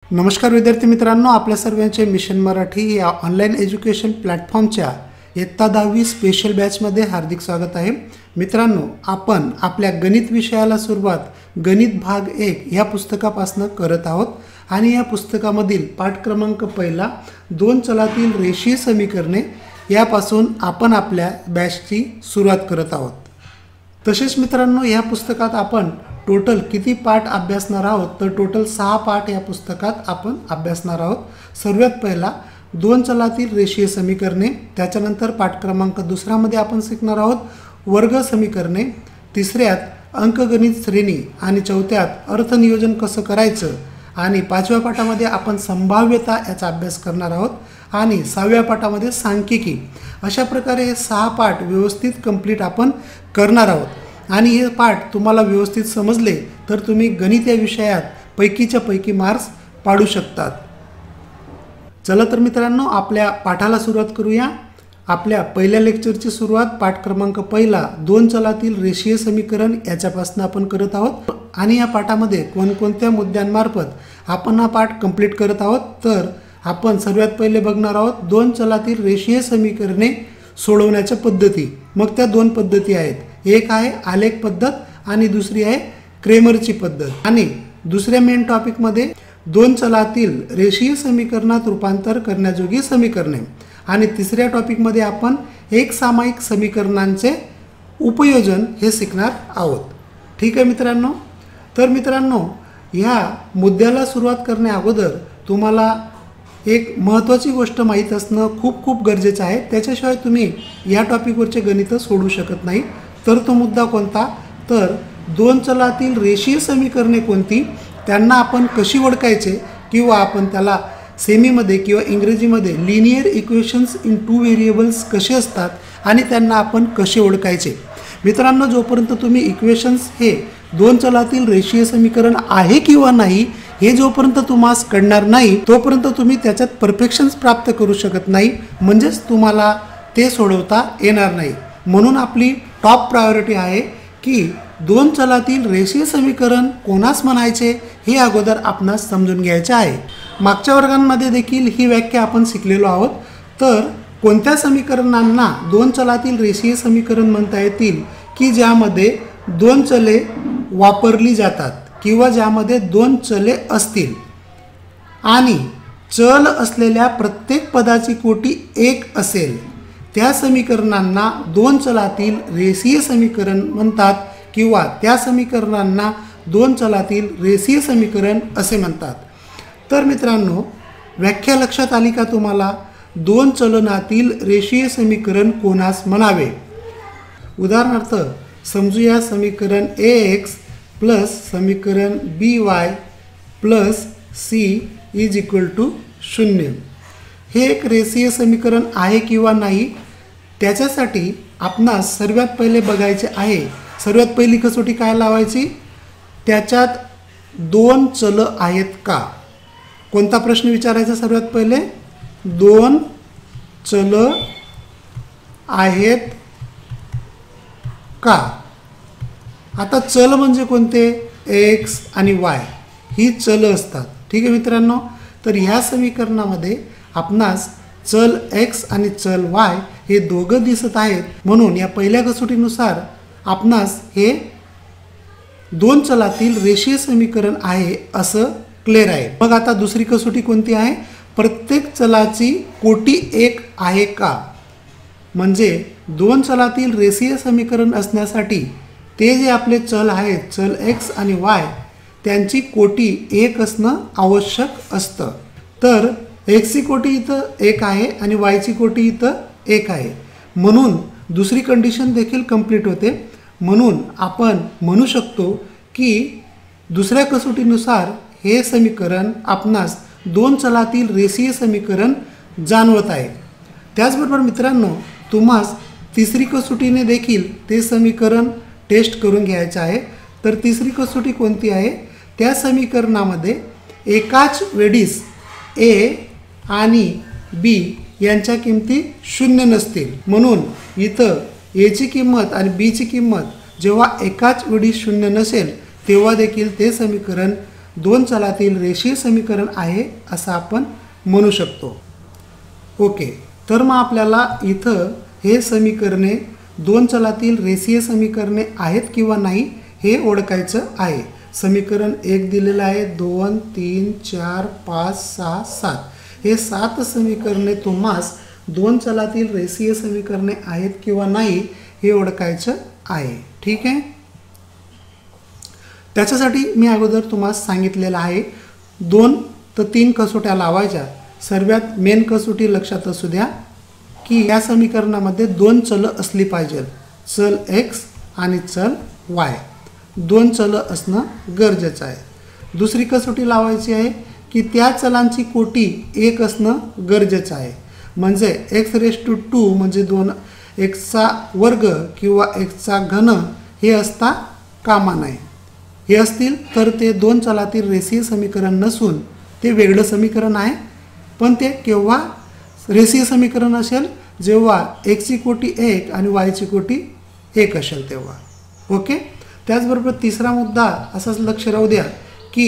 नमस्कार विद्यार्थी मित्रांनो, आपल्या सर्वांचे मिशन मराठी या ऑनलाईन एज्युकेशन प्लॅटफॉर्मच्या इयत्ता 10वी स्पेशल बॅचमध्ये हार्दिक स्वागत आहे। मित्रांनो, आपण आपल्या गणित विषयाला सुरुवात गणित भाग 1 या पुस्तकापासून करत आहोत आणि या पुस्तकामधील पाठ क्रमांक पहिला दोन चलातील रेषीय समीकरणे यापासून आपण आपल्या बॅचची सुरुवात करत आहोत। तसेच मित्रांनो, या पुस्तकात आपण टोटल किती पाठ अभ्यासणार आहोत तर टोटल 6 पाठ या पुस्तकात आपण अभ्यासणार आहोत। सर्वात पहिला दोन चलातील रेषीय समीकरणे, त्याच्यानंतर पाठ क्रमांक दुसऱ्यामध्ये आपण शिकणार आहोत वर्ग समीकरणे, तिसऱ्यात अंकगणित श्रेणी आणि चौथ्यात अर्थनियोजन कसं करायचं आणि पाचव्या पाठामध्ये आपण संभाव्यता याचा अभ्यास करणार आहोत आणि 6व्या पाठामध्ये सांख्यिकी। अशा प्रकारे हे 6 पाठ व्यवस्थित कंप्लीट आपण करणार आहोत आणि हे पाठ तुम्हाला व्यवस्थित समजले तर तुम्ही गणित या विषयात पैकीच्या पैकी मार्क्स पाडू शकतात। चला तर मित्रांनो, आपल्या पाठाला सुरुवात करूया। आपल्या पहिल्या लेक्चरची सुरुवात पाठ क्रमांक पहिला दोन चलातील रेषीय समीकरण याच्यापासून आपण करत आहोत आणि या पाठामध्ये कोणकोणत्या मुद्द्यांमार्फत आपण हा पाठ कंप्लीट करत आहोत तर आपण सर्वात पहिले बघणार आहोत दोन चलातील रेषीय समीकरणे सोडवण्याच्या पद्धती। मग त्या दोन पद्धती आहेत, एक आहे आलेख पद्धत आणि दुसरी आहे क्रेमरची पद्धत। आणि दुसऱ्या मेन टॉपिक मध्ये दोन चलातील रेषीय समीकरणात रूपांतर करण्याजोगी समीकरणे आणि तिसऱ्या टॉपिक मध्ये आपण एक सामायिक समीकरणांचे उपयोजन हे शिकणार आहोत। ठीक आहे मित्रांनो, तर मित्रांनो ह्या मुद्द्याला सुरुवात करण्या अगोदर तुम्हाला एक महत्त्वाची गोष्ट माहीत असणं खूप गरजेचं आहे, त्याच्याशिवाय तुम्ही या टॉपिकवरचे गणित सोडवू शकत नाही। तर तो मुद्दा कोणता तर दोन चलातील रेषीय समीकरणे कोणती, त्यांना आपण कशी ओळखायचे किंवा आपण त्याला सेमीमध्ये किंवा इंग्रजीमध्ये linear equations in two variables कसे असतात आणि त्यांना आपण कसे ओळखायचे। मित्रांनो, जोपर्यंत तुम्ही इक्वेशन्स हे दोन चलातील रेषीय समीकरण आहे किंवा नाही हे जोपर्यंत तुम्हाला कळणार नाही तोपर्यंत तुम्ही त्याच्यात परफेक्शन्स प्राप्त करू शकत नाही, म्हणजेच तुम्हाला ते सोडवता येणार नाही। म्हणून आपली टॉप प्रायोरिटी आहे की दोन चलातील रेषीय समीकरण कोणास म्हणायचे हे अगोदर आपणास समजून घ्यायचे आहे। मागच्या वर्गांमध्ये देखील ही व्याख्या आपण शिकलेलो आहोत। तर कोणत्या समीकरणांना दोन चलातील रेषीय समीकरण म्हणता येतील की ज्यामध्ये दोन चले वापरली जातात किंवा ज्यामध्ये दोन चले असतील आणि चल असलेल्या प्रत्येक पदाची कोटी 1 असेल, त्या समीकरणांना दोन चलातील रेषीय समीकरण म्हणतात किंवा त्या समीकरणांना दोन चलातील रेषीय समीकरण असे म्हणतात। तर मित्रांनो, व्याख्या लक्षात आली का तुम्हाला? दोन चलनातील रेषीय समीकरण कोणास म्हणावे? उदाहरणार्थ समजूया समीकरण ax प्लस समीकरण by plus c is equal to 0 हे एक रेषीय समीकरण आहे किंवा नाही त्याच्यासाठी आपणास सर्वात पहिले बघायचे आहे। सर्वात पहिली कसोटी काय लावायची, त्याच्यात दोन चल आहेत का। कोणता प्रश्न विचारायचा सर्वात पहिले, दोन चल आहेत का। आता चल म्हणजे कोणते, x आणि y ही चल असतात। ठीक आहे मित्रांनो, तर ह्या समीकरणामध्ये आपणास चल x आणि चल y हे दोघं दिसत आहेत, म्हणून या पहिल्या कसोटीनुसार आपणास हे दोन चलातील रेषीय समीकरण आहे असं क्लिअर आहे। मग आता दुसरी कसोटी कोणती आहे, प्रत्येक चलाची कोटी 1 आहे का। म्हणजे दोन चलातील रेषीय समीकरण असण्यासाठी ते जे आपले चल आहेत चल x आणि y त्यांची कोटी 1 असणं आवश्यक असतं। तर x ची कोटी इथं 1 आहे आणि y ची कोटी इथं 1 आहे, म्हणून दुसरी कंडिशन देखील कंप्लीट होते। म्हणून आपण म्हणू शकतो की दुसऱ्या कसोटीनुसार हे समीकरण आपणास दोन चलातील रेषीय समीकरण जाणवत आहे। त्याचबरोबर मित्रांनो, तुम्हास तिसरी कसोटीने देखील ते समीकरण टेस्ट करून घ्यायचे आहे। तर तिसरी कसोटी कोणती आहे, त्या समीकरणामध्ये एकाच वेळीस a आणि b यांच्या किमती 0 नसतील, म्हणून इथं a ची किंमत आणि b ची किंमत जेव्हा एकाच वेळी 0 नसेल तेव्हा देखील ते समीकरण दोन चलातील रेषीय समीकरण आहे असं आपण म्हणू शकतो. ओके, तर मग आपल्याला इथं हे समीकरणे दोन चलातील रेषीय समीकरणे आहेत किंवा नाही हे ओळखायचं आहे. समीकरण 1 दिलेलं आहे, 2 3 4 5 6 7 हे 7 समीकरणे तुम्हास दोन चलातील रेषीय समीकरणे आहेत किंवा नाही हे ओळखायचं आहे. ठीक आहे, त्याच्यासाठी मी अगोदर तुम्हाला सांगितलेलं आहे 2 ते 3 कसोट्या लावायच्या. सर्वात मेन कसोटी लक्षात असू द्या की या समीकरणामध्ये दोन चल असली पाहिजे, चल x आणि चल y. दोन चल असणं गरजेचं आहे. दुसरी कसोटी लावायची आहे की त्या चलांची कोटी 1 असणं गरजेचं आहे. म्हणजे x⁻2 म्हणजे 2x वर्ग किंवा x घन हे असता कामा नये. हे असतील तर ते दोन चलातील रेषीय समीकरण नसून ते वेगळं समीकरण आहे. पण ते केव्हा रेषीय समीकरण असेल जेव्हा x ची कोटी 1 आणि y ची कोटी 1 असेल तेव्हा. ओके, त्याचबरोबर तिसरा मुद्दा असाच लक्ष राहू द्या की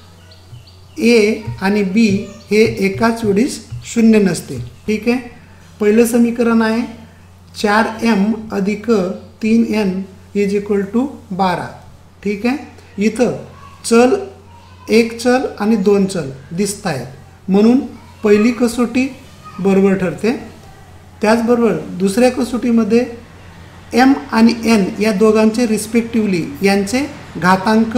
a आणि b हे एकाच वेळीस शून्य नसते. ठीक आहे, पहिलं समीकरण आहे 4m अधिक 3n = 12. ठीक आहे, इथं चल एक चल आणि दोन चल दिसत आहेत म्हणून पहिली कसोटी बरोबर ठरते. त्याचबरोबर दुसऱ्या कसोटीमध्ये m आणि n या दोघांचे रिस्पेक्टिवली यांचे घातांक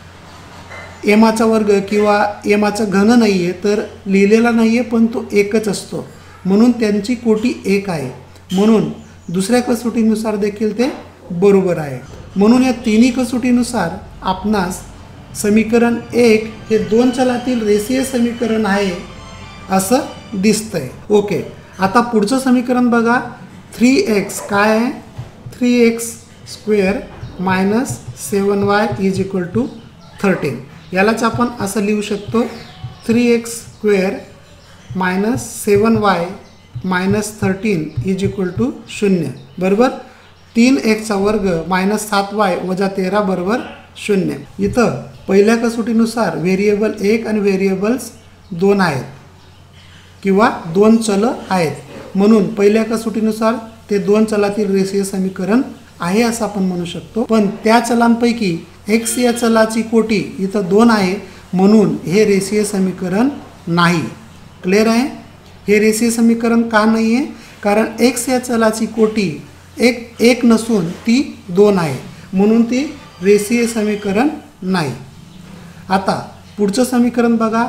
एमाचा वर्ग किंवा एमाचा घन नाही आहे तर लिहिलेला नाही आहे पण तो एकच असतो म्हणून त्यांची कोटी 1 आहे. म्हणून दुसऱ्या कसोटीनुसार देखील ते बरोबर आहे. म्हणून या तिन्ही कसोटीनुसार आपणास समीकरण 1 हे दोन चलातील रेषीय समीकरण आहे असं दिसतंय. ओके, आता पुढचं समीकरण बघा. 3x काय आहे, 3x² - 7y = 13. यालाच आपण असं लिहू शकतो 3x² - 7y - 13 = 0. बरोबर, 3x² - 7y - 13 = 0. इथं पहिल्या कसोटीनुसार व्हेरिएबल 1 आणि व्हेरिएबल्स 2 आहेत किंवा दोन चल आहेत म्हणून पहिल्या कसोटीनुसार ते दोन चलातील रेषीय समीकरण आहे असं आपण म्हणू शकतो. पण त्या चलांपैकी x या चलाची कोटी इथं 2 आहे म्हणून हे रेषीय समीकरण नाही. क्लिअर आहे, हे रेषीय समीकरण का नाही आहे, कारण x या चलाची कोटी 1 नसून ती 2 आहे म्हणून ती रेषीय समीकरण नाही. आता पुढचं समीकरण बघा.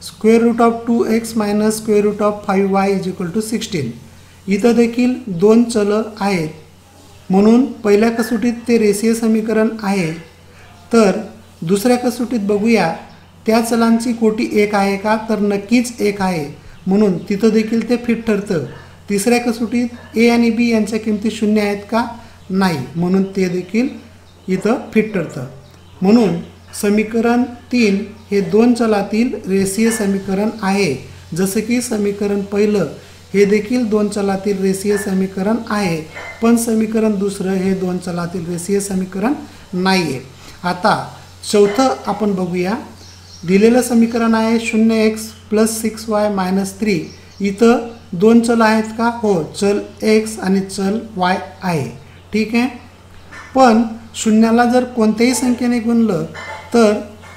√2x - √5y = 16. इथं देखील दोन चल आहेत म्हणून पहिल्या कसोटीत ते रेषीय समीकरण आहे. तर दुसऱ्या कसोटीत बघूया त्या चलांची कोटी 1 आहे का, तर नक्कीच 1 आहे म्हणून तिथं देखील ते फिट ठरतं. तिसऱ्या कसोटीत a आणि b यांच्या किमती 0 आहेत का, नाही म्हणून ते देखील इथं फिट ठरतं. म्हणून समीकरण 3 हे दोन चलातील रेषीय समीकरण आहे. जसं की समीकरण पहिलं हे देखील दोन चलातील रेषीय समीकरण आहे पण समीकरण दुसरं हे दोन चलातील रेषीय समीकरण नाही आहे. आता चौथं आपण बघूया. दिलेलं समीकरण आहे 0x + 6y - 3. इथं दोन चल आहेत का, हो, चल x आणि चल y आहे. ठीक आहे, पण शून्याला जर कोणत्याही संख्येने गुणलं तर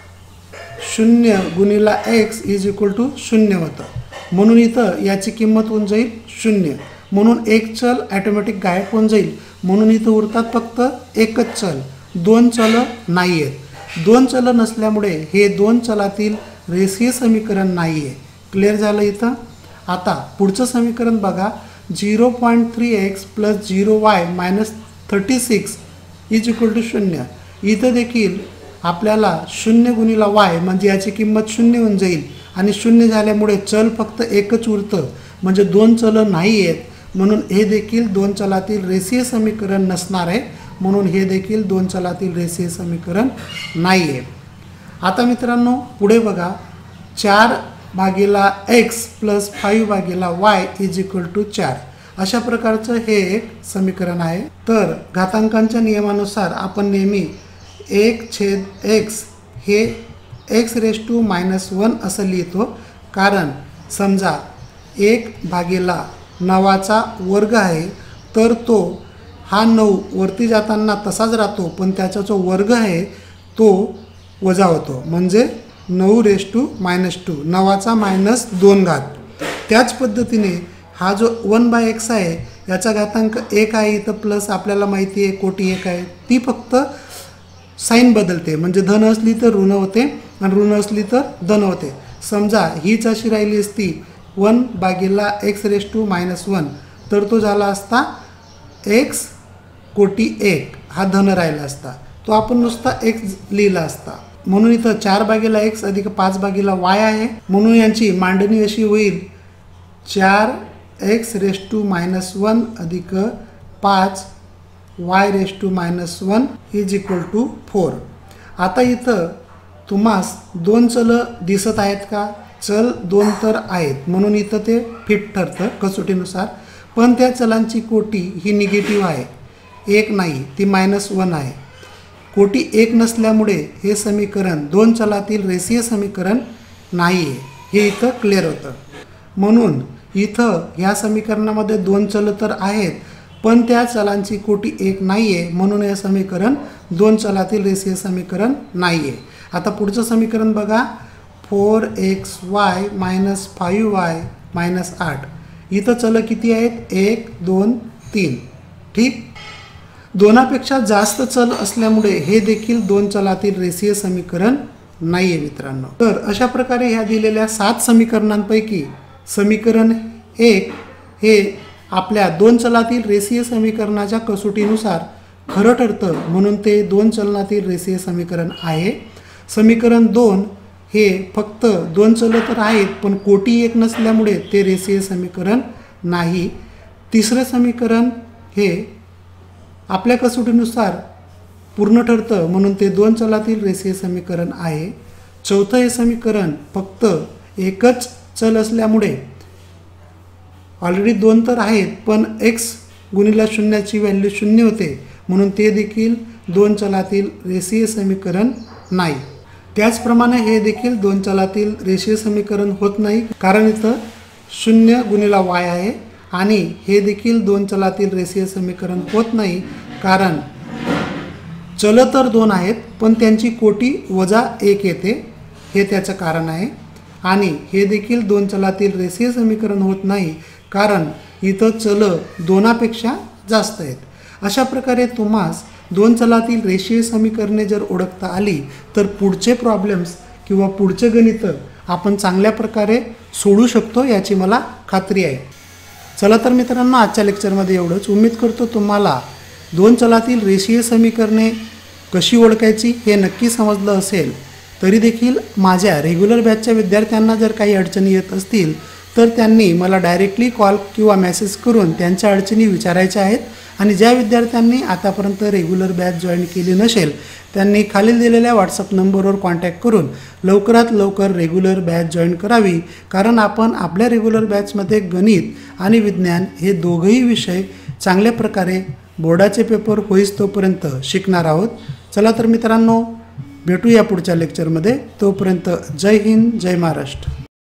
0 × x = 0 होतं म्हणून इथं याची किंमत होऊन जाईल 0 म्हणून एक चल ॲटोमॅटिक गायब होऊन जाईल म्हणून इथं उरतात फक्त एकच चल, दोन चल नाही आहेत. दोन चल नसल्यामुळे हे दोन चलातील रेषीय समीकरण नाही आहे. क्लिअर झालं इथं. आता पुढचं समीकरण बघा. 0.3x + 0y - 36 = 0. इथं देखील आपल्याला 0 × y म्हणजे याची किंमत 0 होऊन जाईल आणि 0 झाल्यामुळे चल फक्त एकच उरतं म्हणजे दोन चल नाही आहेत म्हणून हे देखील दोन चलातील रेषीय समीकरण नसणार आहे म्हणून हे देखील दोन चलातील रेषीय समीकरण नाही आहे. आता मित्रांनो पुढे बघा. 4/x + 5/y = 4. अशा प्रकारचं हे एक समीकरण आहे. तर घातांकांच्या नियमानुसार आपण नेहमी 1/x हे x⁻⁻1 असं लिहितो, कारण समजा 1/9चा वर्ग आहे तर तो हा 9 वरती जाताना तसाच राहतो, पण त्याचा जो वर्ग आहे तो वजा होतो, म्हणजे 9⁻², 9चा -2 त्याच पद्धतीने हा जो 1/x आहे याचा घातांक 1 आहे, इथं प्लस आपल्याला माहिती आहे कोटी 1 आहे, ती फक्त साईन बदलते, म्हणजे धन असली तर ऋण होते आणि ऋण असली तर धन होते. समजा हीच अशी राहिली असती 1/x⁻1 तर तो झाला असता x कोटी 1 हा धन राहिला असता, तो आपण नुसता x लिहिला असता. म्हणून इथं 4/x अधिक 5/y आहे, म्हणून यांची मांडणी अशी होईल 4x⁻1 अधिक 5y⁻1 इज इक्वल टू 4. आता इथं तुम्हास 2 चल दिसत आहेत का? चल 2 तर आहेत, म्हणून इथं ते फिट ठरतं कसोटीनुसार, पण त्या चलांची कोटी ही निगेटिव्ह आहे, 1 नाही, ती -1 आहे. कोटी 1 नसल्यामुळे हे समीकरण 2 चलातील रेषीय समीकरण नाही आहे, हे इथं क्लिअर होतं. म्हणून इथं ह्या समीकरणामध्ये 2 चल तर आहेत, पण त्या चलांची कोटी 1 नाही आहे, म्हणून हे समीकरण 2 चलातील रेषीय समीकरण नाही आहे. आता पुढचं समीकरण बघा, 4xy - 5y - 8. इथं चल किती आहेत? 1 2 3. ठीक, 2पेक्षा जास्त चल असल्यामुळे हे देखील 2 चलातील रेषीय समीकरण नाही आहे मित्रांनो. तर अशा प्रकारे ह्या दिलेल्या 7 समीकरणांपैकी समीकरण 1 हे आपल्या 2 चलातील रेषीय समीकरणाच्या कसोटीनुसार खरं ठरतं, म्हणून ते 2 चलनातील रेषीय समीकरण आहे. समीकरण 2 हे फक्त 2 चल तर आहेत, पण कोटी 1 नसल्यामुळे ते रेषीय समीकरण नाही. तिसरं समीकरण हे आपल्या कसोटीनुसार पूर्ण ठरतं, म्हणून ते 2 चलातील रेषीय समीकरण आहे. चौथं हे समीकरण फक्त एकच चल असल्यामुळे ऑलरेडी 2 तर आहेत, पण x गुणिले 0ची व्हॅल्यू 0 होते, म्हणून ते देखील 2 चलातील रेषीय समीकरण नाही. त्याचप्रमाणे हे देखील 2 चलातील रेषीय समीकरण होत नाही, कारण इथं 0 गुणिले y आहे, आणि हे देखील 2 चलातील रेषीय समीकरण होत नाही, कारण चल तर 2 आहेत, पण त्यांची कोटी -1 येते, हे त्याचं कारण आहे. आणि हे देखील 2 चलातील रेषीय समीकरण होत नाही, कारण इथं चल 2पेक्षा जास्त आहेत. अशा प्रकारे तुम्हास 2 चलातील रेषीय समीकरणे जर ओळखता आली तर पुढचे प्रॉब्लेम्स किंवा पुढचे गणित आपण चांगल्या प्रकारे सोडू शकतो, याची मला खात्री आहे. चला तर मित्रांनो, आजच्या लेक्चरमध्ये एवढंच. उम्मीद करतो तुम्हाला 2 चलातील रेषीय समीकरणे कशी ओळखायची हे नक्की समजलं असेल. तरी देखील माझ्या रेग्युलर बॅचच्या विद्यार्थ्यांना जर काही अडचणी येत असतील तर त्यांनी मला डायरेक्टली कॉल किंवा मेसेज करून त्यांच्या अडचणी विचारायच्या आहेत. आणि ज्या विद्यार्थ्यांनी आतापर्यंत रेग्युलर बॅच जॉईन केली नसेल त्यांनी खालील दिलेल्या व्हॉट्सअप नंबरवर कॉन्टॅक्ट करून लवकरात लवकर रेग्युलर बॅच जॉईन करावी, कारण आपण आपल्या रेग्युलर बॅचमध्ये गणित आणि विज्ञान हे दोघंही विषय चांगल्या प्रकारे बोर्डाचे पेपर होईस तोपर्यंत शिकणार आहोत. चला तर मित्रांनो, भेटूया पुढच्या लेक्चरमध्ये. तोपर्यंत जय हिंद, जय महाराष्ट्र.